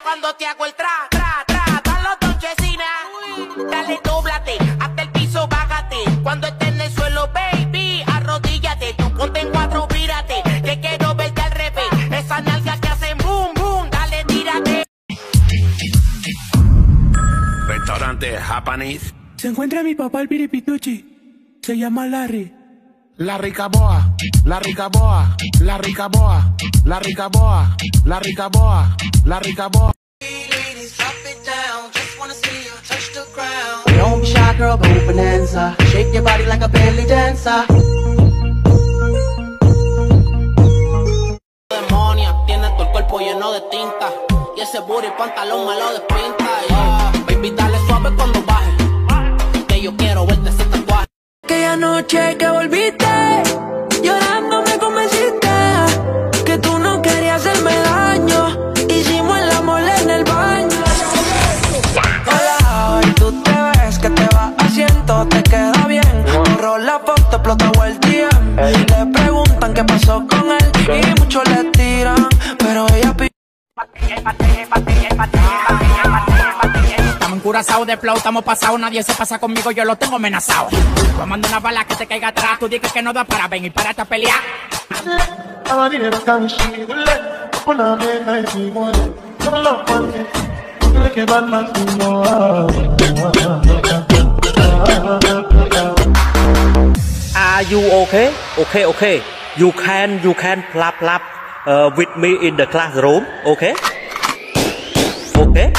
cuando te hago el tra, tra, tra. Dan los donchecinas. Dale, dóblate. Hasta el piso, bájate. Cuando estés en el suelo, baby, arrodíllate. Tú ponte en cuatro, vírate. Que quiero verte al revés. Esas nalgas que hacen boom, boom. Dale, tírate. Restaurante Japanese. Se encuentra mi papá el piripituchi. Se llama Larry. La rica boa, la rica boa, la rica boa, la rica boa, la rica boa, la rica boa. Don't be shy, girl, go bonanza. Shake your body like a belly dancer. Demonia, tiene todo el cuerpo lleno de tinta. Y ese booty pantalón me lo despinta. Yeah. Baby, dale suave cuando baje. Que yo quiero verte ese tatuaje. Aquella noche que volviste, llorando me convenciste que tú no querías hacerme daño. Hicimos el amor en el baño. Hola, hoy tú te ves que te vas haciendo, te queda bien. Borró la foto, explotó el DM. Le preguntan qué pasó con él y muchos le tiran, pero ella pide. Estamos en Curazao de flow, estamos pasados, nadie se pasa conmigo, yo lo tengo amenazado. Tomando una bala que te caiga atrás, tú dices que no da para venir para esta pelea. Are you okay? Okay. You can plap with me in the classroom, okay? Okay.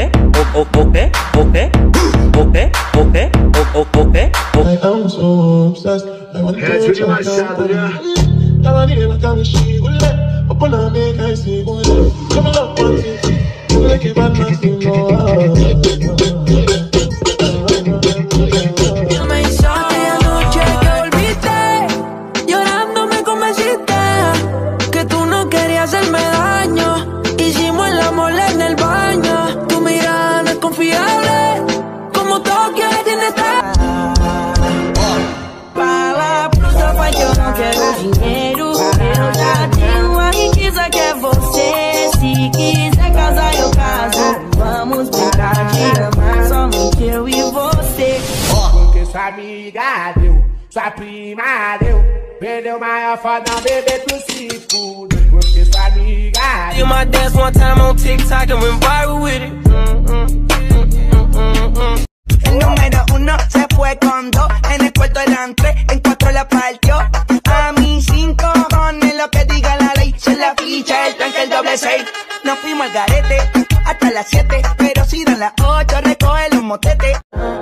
I am so obsessed. I want to touch your side. I need a kind of shit. Up on a make I see one. Come on, one thing. You like a bad man, Me hizo aquella noche que volviste, llorando me convenciste que tú no querías hacerme daño. Hicimos el amor en el baño. Tu mirada no es confiable, como todo quiere tiene estar. Fala pro seu pai que eu não quero dinheiro, eu já tenho a riqueza que é você. Se quiser casar eu caso, vamos brincar de amar somente eu e você. Porque sua amiga deu, sua prima deu, perdeu maior foda, bebê tu se fude. Porque sua amiga You my dance one time on TikTok and went viral with it. El número uno se fue con dos, en el cuarto eran tres, en cuatro la partió. A mí 5 cojones, lo que diga la ley, se la ficha, el tranque, el doble 6. Nos fuimos al garete, hasta las 7, pero si dan las 8, recoge los motetes.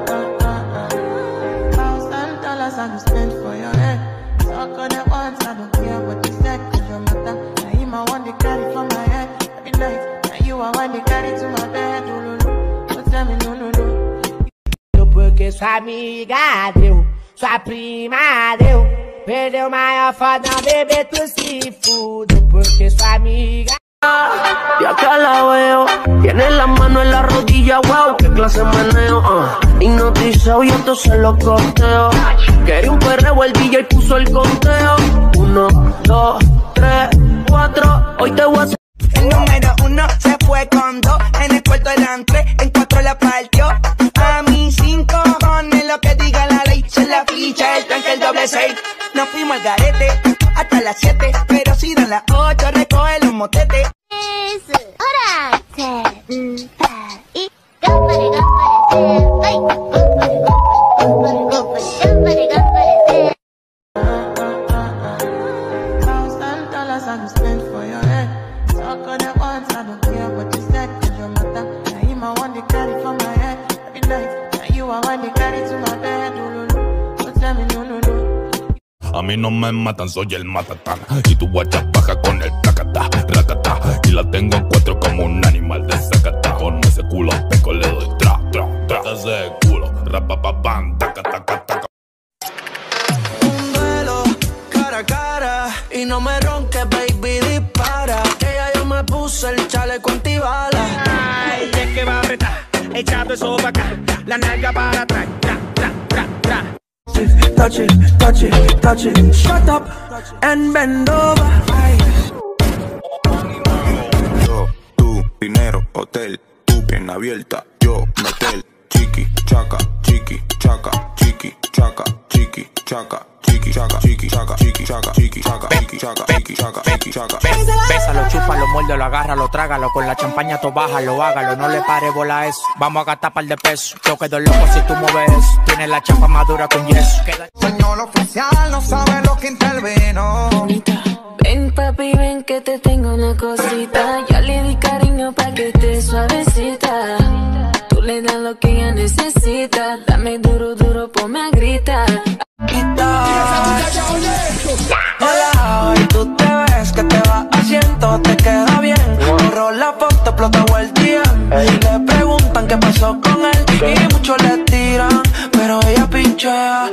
porque sua amiga deu, sua prima deu, perdeu maior foda, bebê tu se fude, porque sua amiga. Y acá la veo, tiene la mano en la rodilla, wow, qué clase de meneo, hipnotizado y entonces lo costeo. Quería un perreo, el DJ puso el conteo. 1, 2, 3, 4, hoy te voy a hacer. El número uno se fue con dos, en el cuarto eran tres, en cuatro la partió. A mí 5 cojones, lo que diga la ley, se la ficha, el tranque, el doble 6. Nos fuimos al garete, hasta las 7, pero si dan las 8, recoge los motetes. A mí no me matan, soy el matatán. Y tu guacha baja con el tacatá, racatá. Y la tengo en 4 como un animal de zacatá. Con ese culo peco le doy tra, tra, tra. Ese culo, rapapapam, taca, taca, taca. Un duelo, cara a cara. Y no me ronques, baby, dispara. Que ya yo me puse el chaleco antibala. Ay, es que va a retar, echado eso para acá. La nalga para atrás, tra, tra, tra, tra. Touch it, touch it, touch it. Shut up and bend over. Yo, tu dinero. hotel, tu pierna abierta, yo metel. Chiqui, chaca, chiqui, chaca, chiqui, chaca, chiqui, chaca, chiqui, chaca, chiqui, chaca, chiqui, chaca, chiqui, chaca, chiqui, chaca, chiqui, chaca, chiqui, chaca. Bésalo, chúpalo, muérdelo, agárralo, trágalo. Con la champaña tú bájalo, hágalo. No le pare bola a eso. Vamos a gastar par de pesos. Yo quedo loco si tú mueves eso. Tienes la chapa madura con yeso. Señor oficial, no sabe lo que intervino. Ven papi, ven que te tengo una cosita. Ya le di cariño pa' que esté suavecita. Tú le das lo que ella necesita. Dame duro, duro, ponme a gritar. Hola, y tú te ves que te vas haciendo, te queda bien. Borró la foto, explotó el día. Le preguntan qué pasó con él y muchos le tiran, pero ella pinchea.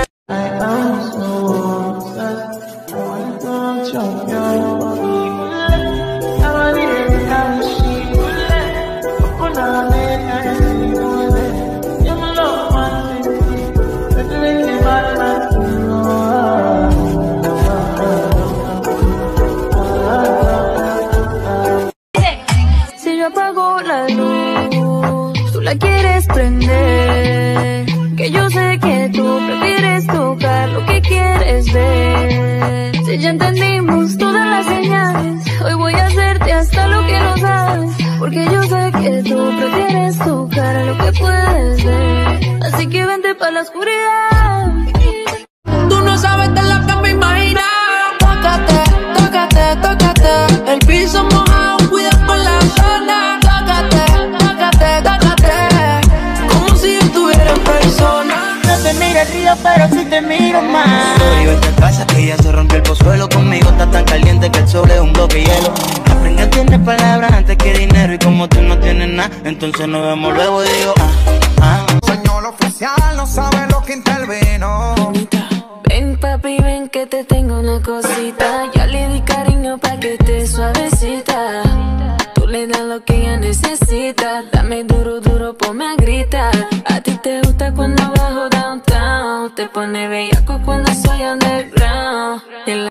Si yo apago la luz, tú la quieres prender. Que yo sé que tú prefieres tocar lo que quieres ver. Si ya entendimos todas las señales, hoy voy a hacerte hasta lo que no sabes. Porque yo sé que tú prefieres tocar lo que puedes ver. Así que vente pa' la oscuridad. Tú no sabes de lo que me imagino. Tócate, tócate, tócate. El piso mojado, cuida con la zona. Tócate, tócate, tócate. Como si yo estuviera en persona. No te mire el río, pero si te miro más. Yo en esta casa que ya se rompió el pozuelo. Conmigo está tan caliente que el sol es un bloque de hielo. La prenga tiene palabras antes que dinero. Y como tú no tienes nada, entonces nos vemos luego y digo Señor oficial, no sabe lo que intervino. Ven papi, ven que te tengo una cosita. Ya le di cariño pa' que esté suavecita. Tú le das lo que ella necesita. Dame duro, duro, ponme a gritar. A ti te gusta cuando bajo downtown. Te pone bellaco cuando soy underground.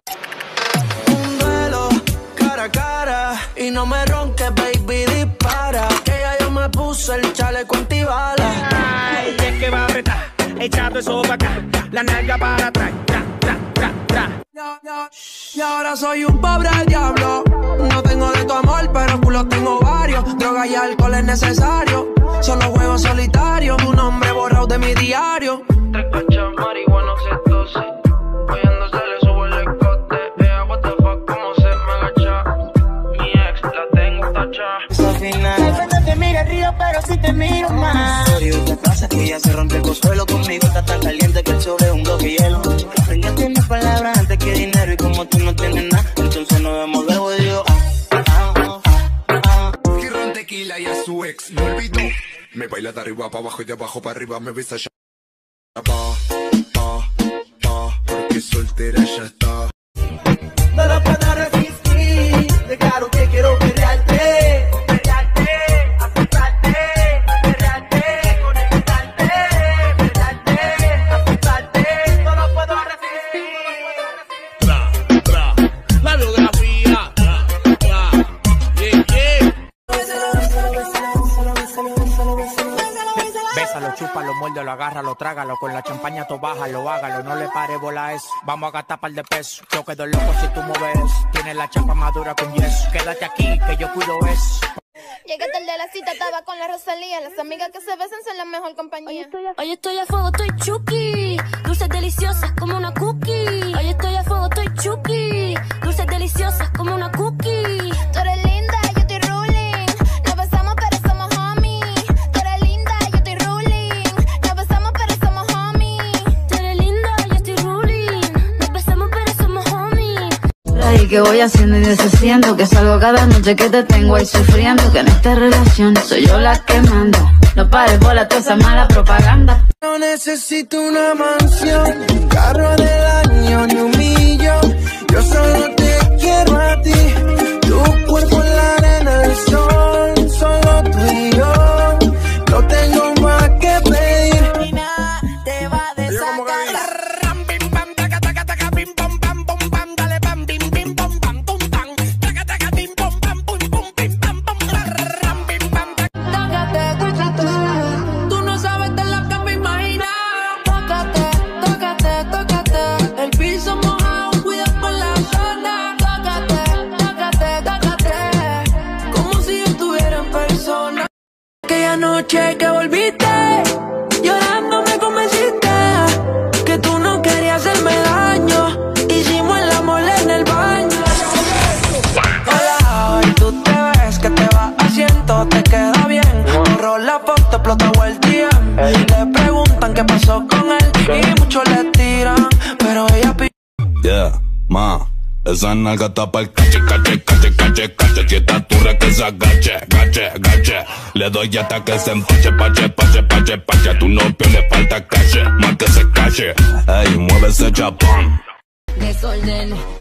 Un duelo, cara a cara. Y no me ronques, baby, dispara. Que ya yo me puse el chaleco antibala. Ay, es que va a apretar, echando eso pa' acá, la nalga para atrás, tra, tra, tra, tra. Y ahora soy un pobre diablo. No tengo de tu amor, pero culo tengo varios. Droga y alcohol es necesario. Solo juego solitario, tu nombre borrado de mi diario. 3 cachas, marihuana, 612. Oyendo se le subo el escote. Vea what the fuck, cómo se me agacha. Mi ex la tengo tacha. Esa final. No te mire el río, pero si te miro más. Yo en esta casa que ya se rompe el consuelo. Conmigo está tan caliente que el sol es un bloque de hielo. Aprendí tiene palabras antes que dinero. Y como tú no tienes nada, entonces nos vemos luego y digo Quiero tequila y a su ex no olvido. Me baila de arriba para abajo y de abajo para arriba. Me besa ya porque soltera ya está. No lo puedo resistir. De claro que quiero pelearte. Bésalo, chúpalo, muérdelo, agárralo, trágalo. Con la champaña tú bájalo, hágalo. No le pare bola a eso. Vamos a gastar par de pesos. Yo quedo loco si tú mueves eso. Tienes la chapa madura con yeso. Quédate aquí que yo cuido eso. Llegué tarde a la cita, estaba con la Rosalía. Las amigas que se besan son la mejor compañía. Hoy estoy a fuego, estoy chuki. Dulces deliciosas como una cookie. Hoy estoy a fuego, estoy chuki. Dulces deliciosas como una cookie. Tú eres linda, yo estoy ruling. Nos besamos pero somos homies. Tú eres linda, yo estoy ruling. Nos besamos pero somos homies. Tú eres linda, yo estoy ruling. Nos besamos pero somos homies. Y que voy haciendo y deshaciendo, que salgo cada noche que te tengo ahí sufriendo, que en esta relación soy yo la que manda. No pares bola toda esa mala propaganda. No necesito una mansión, un carro del año ni un millón. Yo solo te quiero a ti. Tu cuerpo en la arena del sol, solo tú y yo. No tengo más que pedir. Ni nada te va a desatar. noche que volviste, llorando me convenciste que tú no querías hacerme daño. Hicimos el amor en el baño. Hola, y tú te ves que te vas haciendo, te queda bien. Borró la foto, explotó el DM. Le preguntan qué pasó con él y muchos le tiran, pero ella pide. Yeah, ma. Esa nalga tapa el cache, cache, cache, cache, cache. Si esta turra que se agache, gache, gache. Le doy hasta que se empache, pache, pache, pache, pache. A tu novio le falta cache, más que se cache. Ey, mueve ese chapón. Desorden.